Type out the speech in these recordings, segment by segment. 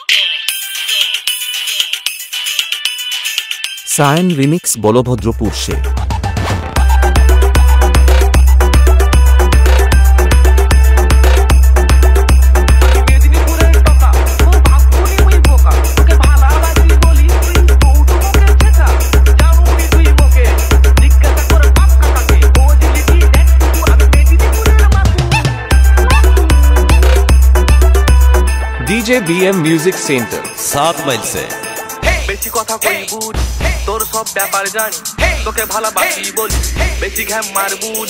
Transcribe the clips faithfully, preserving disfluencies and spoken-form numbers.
Sayan remix Balabhadrapur সে DJ BM music centre सात mile से बेची कथा कोई बुझ तोर सब ব্যাপার জানি তোকে ভালোবাসি বলি বেশি ঘ্যাম মার বুঝ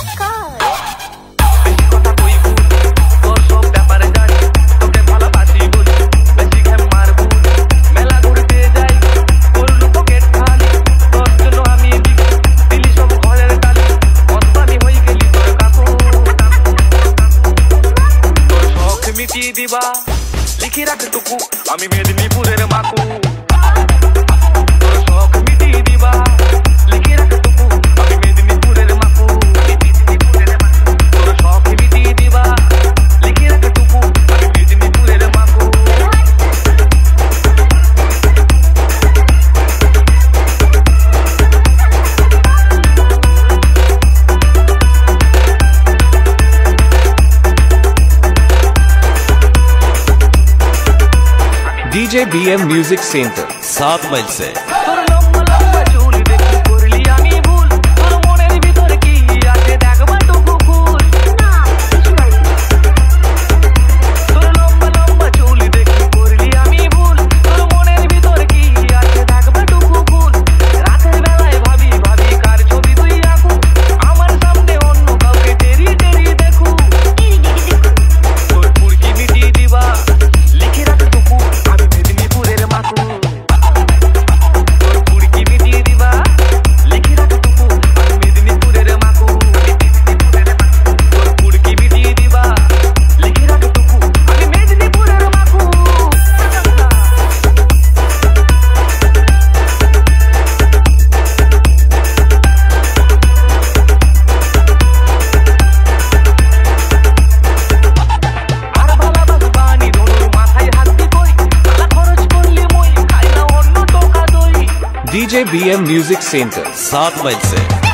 বেশি কথা কই বুঝ তোর সব ব্যাপার জানি তোকে ভালোবাসি বলি বেশি ঘ্যাম মার বুঝ মেলা ঘুরতে যাই তোর পকেট খালি তোর জন্য আমি দিলি সব ঘরের টালি অন্তনি হই গেলি তোর কাকু তোর শখ মিটিয়ে দিবা লিখি রাখ টুকু আমি মেদিনীপুরের মাকু তোর শখ মিটিয়ে দিবা লিখি রাখ টুকু আমি মেদিনীপুরের মাকু তোর শখ মিটিয়ে দিবা লিখি রাখ টুকু আমি মেদিনীপুরের মাকু डीजे बीएम म्यूजिक सेंटर सात माइल से डीजे बीएम म्यूजिक सेंटर सात माइल से